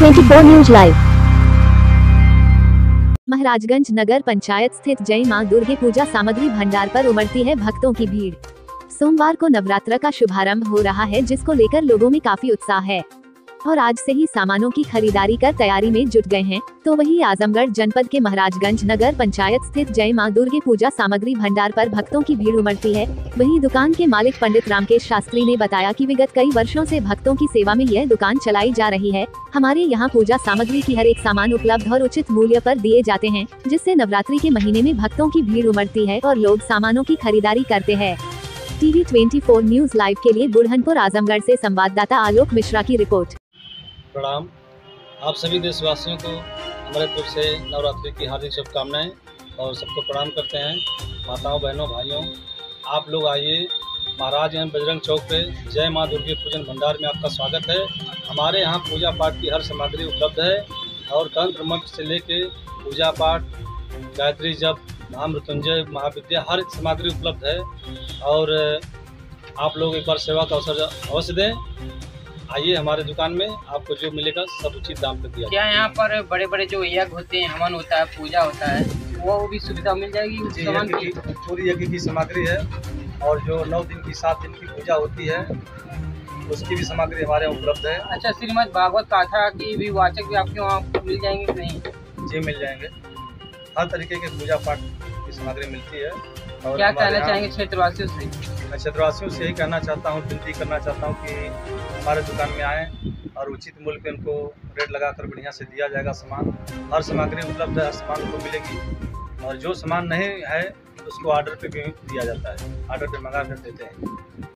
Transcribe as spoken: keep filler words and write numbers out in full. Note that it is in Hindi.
Twenty four news live. Maharajganj Nagar Panchayat स्थित जय मां दुर्गे पूजा सामग्री भंडार पर उमड़ती है भक्तों की भीड़। सोमवार को नवरात्र का शुभारंभ हो रहा है, जिसको लेकर लोगों में काफी उत्साह है और आज से ही सामानों की खरीदारी कर तैयारी में जुट गए हैं। तो वही आजमगढ़ जनपद के महाराजगंज नगर पंचायत स्थित जय मां दुर्गे पूजा सामग्री भंडार पर भक्तों की भीड़ उमड़ती है। वहीं दुकान के मालिक पंडित रामकेश शास्त्री ने बताया कि विगत कई वर्षों से भक्तों की सेवा में यह दुकान चलाई जा रही है। हमारे यहाँ पूजा सामग्री की हर एक सामान उपलब्ध और उचित मूल्य पर दिए जाते हैं, जिससे नवरात्रि के महीने में भक्तों की भीड़ उमड़ती है और लोग सामानों की खरीदारी करते हैं। TV twenty four news live के लिए बुरहानपुर आजमगढ़ से संवाददाता आलोक मिश्रा की रिपोर्ट। प्रणाम। आप सभी देशवासियों को हमारे तरफ से नवरात्रि की हार्दिक शुभकामनाएं और सबको प्रणाम करते हैं। माताओं, बहनों, भाइयों, आप लोग आइए महाराज एवं बजरंग चौक पे जय मां दुर्गे पूजन भंडार में आपका स्वागत है। हमारे यहाँ पूजा पाठ की हर सामग्री उपलब्ध है और तंत्र मंत्र से लेके पूजा पाठ, गायत्री जप, महामृत्युंजय, महाविद्या, हर सामग्री उपलब्ध है। और आप लोग एक बार सेवा का अवसर अवश्य दें। आइए हमारे दुकान में, आपको जो मिलेगा सब उचित दाम पे दिया। क्या यहाँ पर बड़े बड़े जो यज्ञ होते हैं, हवन होता है, पूजा होता है, वो भी सुविधा मिल जाएगी उस सामान की? पूरी यज्ञ की सामग्री है और जो नौ दिन की सात दिन की पूजा होती है उसकी भी सामग्री हमारे यहाँ उपलब्ध है। अच्छा, श्रीमद् भागवत गाथा की भी वाचक भी आपके वहाँ मिल जाएंगे कि नहीं? जी मिल जाएंगे। हर तरीके के पूजा पाठ की सामग्री मिलती है। और क्या कहना चाहेंगे क्षेत्रवासियों से? मैं क्षेत्रवासियों से यही कहना चाहता हूँ, विनती करना चाहता हूँ कि हमारे दुकान में आएँ और उचित मूल्य पे उनको रेट लगाकर बढ़िया से दिया जाएगा सामान। हर सामग्री उपलब्ध है, हर सामान उनको मिलेगी और जो सामान नहीं है उसको ऑर्डर पे भी दिया जाता है, ऑर्डर पे मंगा कर देते हैं।